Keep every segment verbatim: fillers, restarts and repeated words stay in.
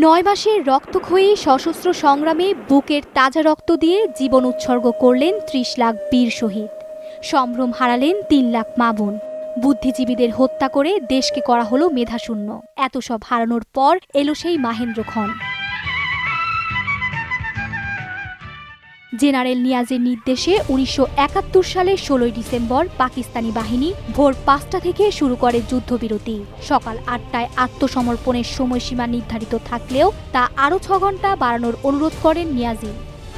নয় মাসের রক্তক্ষয়ী সশস্ত্র সংগ্রামে বুকের তাজা রক্ত দিয়ে জীবন উৎসর্গ করলেন ত্রিশ লাখ বীর শহীদ। সম্ভ্রম হারালেন তিন লাখ মা বোন। বুদ্ধিজীবীদের হত্যা করে দেশকে করা হলো মেধাশূন্য। এত সব হারানোর পর এলো সেই মাহেন্দ্রক্ষণ। জেনারেল নিয়াজের নির্দেশে উনিশশো একাত্তর সালের ষোলোই ডিসেম্বর পাকিস্তানি বাহিনী ভোর পাঁচটা থেকে শুরু করে যুদ্ধবিরতি। সকাল আটটায় আত্মসমর্পণের সময়সীমা নির্ধারিত থাকলেও তা আরও ছ ঘন্টা বাড়ানোর অনুরোধ করেন নিয়াজি।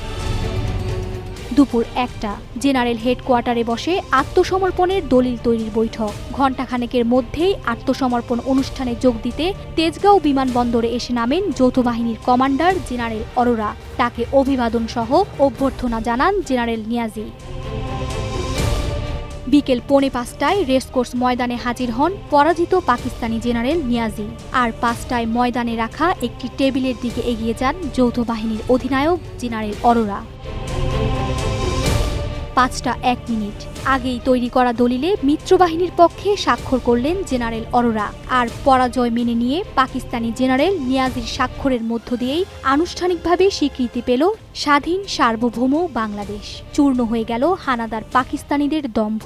দুপুর একটা জেনারেল হেডকোয়ার্টারে বসে আত্মসমর্পণের দলিল তৈরির বৈঠক। ঘণ্টাখানেকের মধ্যেই আত্মসমর্পণ অনুষ্ঠানে যোগ দিতে তেজগাঁও বিমানবন্দরে এসে নামেন যৌথ বাহিনীর কমান্ডার জেনারেল অরোরা। তাকে অভিবাদন সহ অভ্যর্থনা জানান জেনারেল নিয়াজি। বিকেল পৌনে পাঁচটায় রেসকোর্স ময়দানে হাজির হন পরাজিত পাকিস্তানি জেনারেল নিয়াজি। আর পাঁচটায় ময়দানে রাখা একটি টেবিলের দিকে এগিয়ে যান যৌথ বাহিনীর অধিনায়ক জেনারেল অরোরা। পাঁচটা এক মিনিট আগেই তৈরি করা দলিলে মিত্রবাহিনীর পক্ষে স্বাক্ষর করলেন জেনারেল অরোরা। আর পরাজয় মেনে নিয়ে পাকিস্তানি জেনারেল নিয়াজির স্বাক্ষরের মধ্য দিয়েই আনুষ্ঠানিকভাবে স্বীকৃতি পেল স্বাধীন সার্বভৌম বাংলাদেশ। চূর্ণ হয়ে গেল হানাদার পাকিস্তানিদের দম্ভ।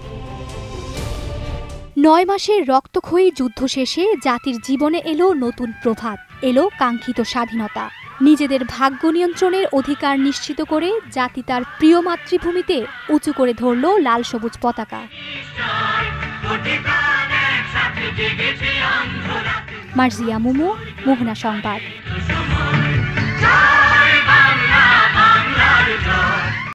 নয় মাসের রক্তক্ষয়ী যুদ্ধ শেষে জাতির জীবনে এলো নতুন প্রভাত, এলো কাঙ্ক্ষিত স্বাধীনতা। নিজেদের ভাগ্য নিয়ন্ত্রণের অধিকার নিশ্চিত করে জাতি তার প্রিয় মাতৃভূমিতে উঁচু করে ধরল লাল সবুজ পতাকা। মার্জিয়া মুমু, মোহনা সংবাদ।